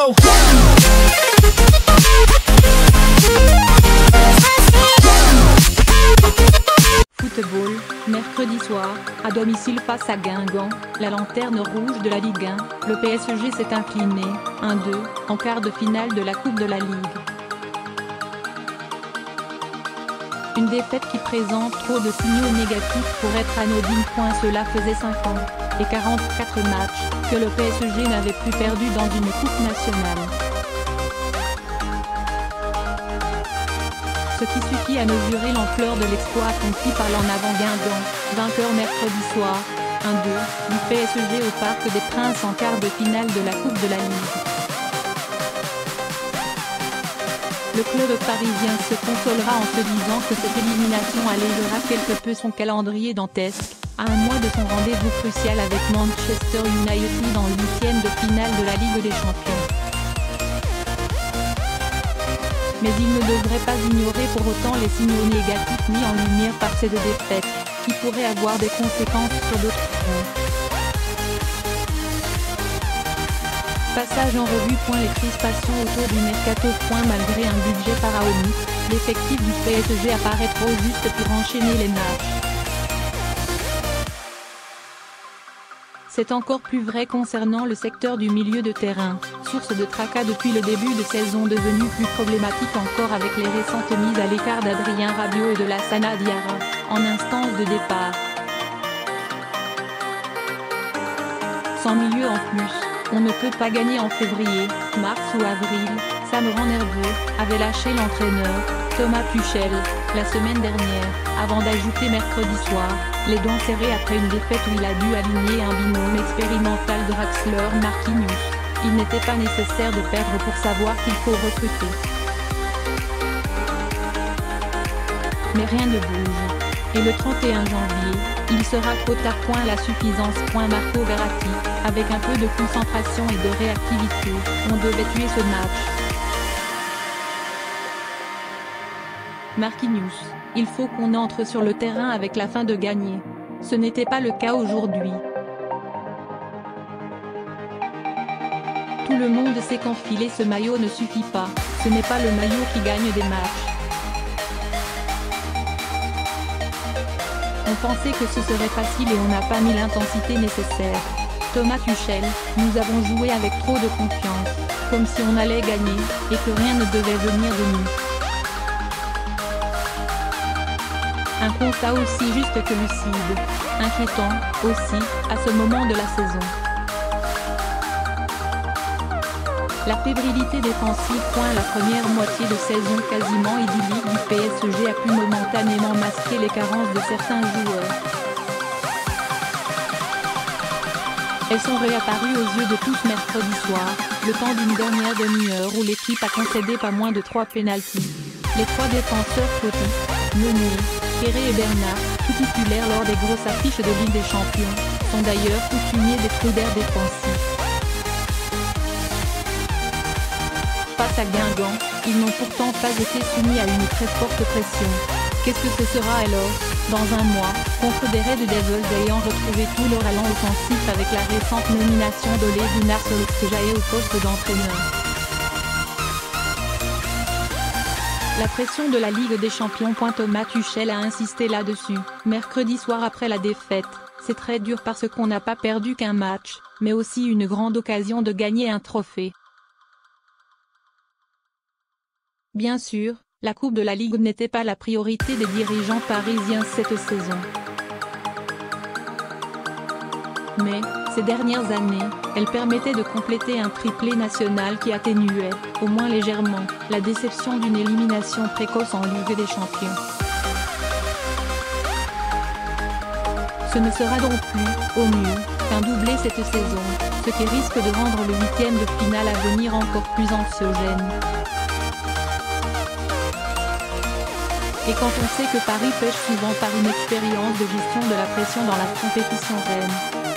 go. Football, mercredi soir, à domicile face à Guingamp, la lanterne rouge de la Ligue 1, le PSG s'est incliné, 1-2, en quart de finale de la Coupe de la Ligue. Une défaite qui présente trop de signaux négatifs pour être anodine. Cela faisait 5 ans, et 44 matchs, que le PSG n'avait plus perdu dans une coupe nationale. Ce qui suffit à mesurer l'ampleur de l'exploit accompli par l'en avant Guingamp, vainqueur mercredi soir, 1-2, du PSG au Parc des Princes en quart de finale de la Coupe de la Ligue. Le club parisien se consolera en se disant que cette élimination allégera quelque peu son calendrier dantesque, à un mois de son rendez-vous crucial avec Manchester United en huitième de finale de la Ligue des Champions. Mais il ne devrait pas ignorer pour autant les signaux négatifs mis en lumière par ces deux défaites, qui pourraient avoir des conséquences sur d'autres fronts. Passage en revue. Les crispations autour du mercato. Malgré un budget pharaonique, l'effectif du PSG apparaît trop juste pour enchaîner les matchs. C'est encore plus vrai concernant le secteur du milieu de terrain, source de tracas depuis le début de saison, devenu plus problématique encore avec les récentes mises à l'écart d'Adrien Rabiot et de Lassana Diarra, en instance de départ. Sans milieu en plus, on ne peut pas gagner en février, mars ou avril, ça me rend nerveux, avait lâché l'entraîneur, Thomas Tuchel, la semaine dernière, avant d'ajouter mercredi soir, les dents serrées après une défaite où il a dû aligner un binôme expérimental Draxler-Marquinhos. Il n'était pas nécessaire de perdre pour savoir qu'il faut recruter. Mais rien ne bouge. Et le 31 janvier, il sera côte à point la suffisance. Marco Verratti, avec un peu de concentration et de réactivité, on devait tuer ce match. Marquinhos, il faut qu'on entre sur le terrain avec la fin de gagner. Ce n'était pas le cas aujourd'hui. Tout le monde sait qu'enfiler ce maillot ne suffit pas, ce n'est pas le maillot qui gagne des matchs. On pensait que ce serait facile et on n'a pas mis l'intensité nécessaire. Thomas Tuchel, nous avons joué avec trop de confiance, comme si on allait gagner, et que rien ne devait venir de nous. Un constat aussi juste que lucide, inquiétant, aussi, à ce moment de la saison. La fébrilité défensive. La première moitié de saison quasiment idyllique du PSG a pu momentanément masquer les carences de certains joueurs. Elles sont réapparues aux yeux de tous mercredi soir, le temps d'une dernière demi-heure où l'équipe a concédé pas moins de 3 pénaltys. Les 3 défenseurs Coty, Meunier, Kéré et Bernard, tout titulaires lors des grosses affiches de Ligue des Champions, sont d'ailleurs coutumiers des trous d'air défensifs. Face à Guingamp, ils n'ont pourtant pas été soumis à une très forte pression. Qu'est-ce que ce sera alors, dans un mois, contre des Red Devils ayant retrouvé tout leur allant offensif avec la récente nomination d'Ole Gunnar Solskjaer au poste d'entraîneur? La pression de la Ligue des Champions. Thomas Tuchel a insisté là-dessus, mercredi soir après la défaite. C'est très dur parce qu'on n'a pas perdu qu'un match, mais aussi une grande occasion de gagner un trophée. Bien sûr, la Coupe de la Ligue n'était pas la priorité des dirigeants parisiens cette saison. Mais, ces dernières années, elle permettait de compléter un triplé national qui atténuait, au moins légèrement, la déception d'une élimination précoce en Ligue des Champions. Ce ne sera donc plus, au mieux, qu'un doublé cette saison, ce qui risque de rendre le huitième de finale à venir encore plus anxiogène. Et quand on sait que Paris pêche souvent par une expérience de gestion de la pression dans la compétition reine,